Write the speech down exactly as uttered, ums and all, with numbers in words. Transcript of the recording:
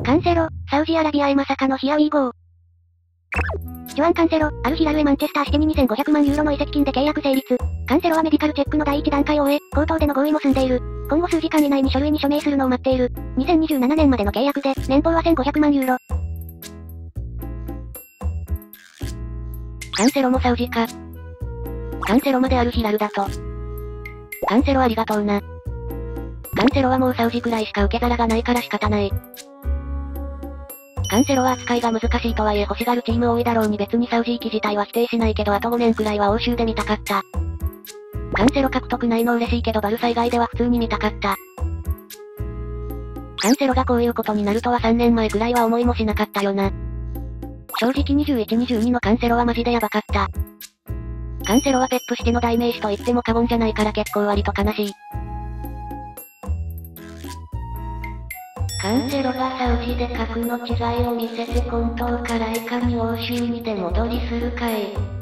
カンセロ、サウジアラビアへまさかのヒアウィーゴー。ジョアン・カンセロ、アルヒラルへマンチェスターシティににせんごひゃくまんユーロの移籍金で契約成立。カンセロはメディカルチェックの第一段階を終え、口頭での合意も済んでいる。今後数時間以内に書類に署名するのを待っている。にせんにじゅうななねんまでの契約で、年俸はせんごひゃくまんユーロ。 カンセロもサウジか。カンセロまでアルヒラルだと。カンセロありがとうな。カンセロはもうサウジくらいしか受け皿がないから仕方ない。カンセロは扱いが難しいとはいえ欲しがるチーム多いだろうに別にサウジ行き自体は否定しないけどあとごねんくらいは欧州で見たかった。カンセロ獲得ないの嬉しいけどバルサ以外では普通に見たかった。カンセロがこういうことになるとはさんねんまえくらいは思いもしなかったよな。正直にじゅういち、にじゅうにのカンセロはマジでやばかった。カンセロはペップシティの代名詞と言っても過言じゃないから結構割と悲しい。カンセロがサウジで格の違いを見せて混沌からいかに欧州に出戻りするかい。